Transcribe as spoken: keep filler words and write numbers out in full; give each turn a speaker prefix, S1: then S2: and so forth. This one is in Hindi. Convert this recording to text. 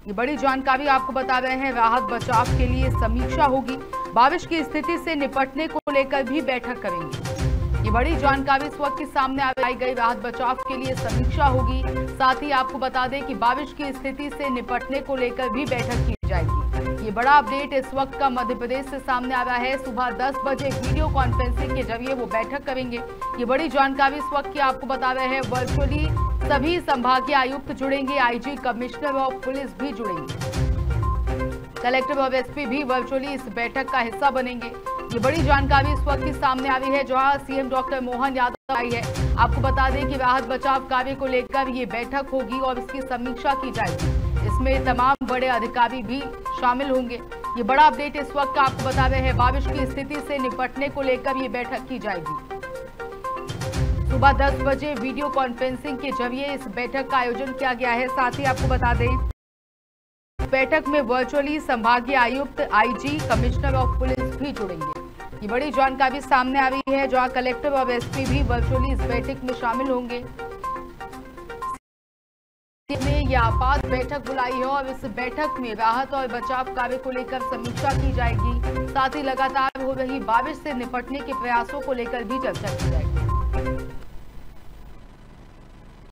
S1: ये बड़ी जानकारी आपको बता रहे हैं। राहत बचाव के लिए समीक्षा होगी, बारिश की स्थिति से निपटने को लेकर भी बैठक करेंगे। ये बड़ी जानकारी इस वक्त के सामने आई गई। राहत बचाव के लिए समीक्षा होगी, साथ ही आपको बता दें कि बारिश की स्थिति से निपटने को लेकर भी बैठक की जाएगी। ये बड़ा अपडेट इस वक्त का मध्य प्रदेश से सामने आ रहा है। सुबह दस बजे वीडियो कॉन्फ्रेंसिंग के जरिए वो बैठक करेंगे। ये बड़ी जानकारी इस वक्त की आपको बता रहे हैं। वर्चुअली सभी संभागीय आयुक्त जुड़ेंगे, आईजी, कमिश्नर और पुलिस भी जुड़ेंगे। कलेक्टर और एसपी भी वर्चुअली इस बैठक का हिस्सा बनेंगे। ये बड़ी जानकारी इस वक्त की सामने आ रही है, जहां सीएम डॉक्टर मोहन यादव आई है। आपको बता दें कि राहत बचाव कार्य को लेकर ये बैठक होगी और इसकी समीक्षा की जाएगी। इसमें तमाम बड़े अधिकारी भी शामिल होंगे। ये बड़ा अपडेट इस वक्त का आपको बता रहे हैं। बारिश की स्थिति से निपटने को लेकर ये बैठक की जाएगी। सुबह दस बजे वीडियो कॉन्फ्रेंसिंग के जरिए इस बैठक का आयोजन किया गया है। साथ ही आपको बता दें, बैठक में वर्चुअली संभागीय आयुक्त, आईजी, कमिश्नर और पुलिस भी जुड़ेंगे। ये बड़ी जानकारी सामने आ रही है, जहां कलेक्टर और एसपी भी वर्चुअली इस बैठक में शामिल होंगे। ने यह आपात बैठक बुलाई है और इस बैठक में राहत और बचाव कार्य को लेकर समीक्षा की जाएगी। साथ ही लगातार हो रही बारिश से निपटने के प्रयासों को लेकर भी चर्चा की जाएगी।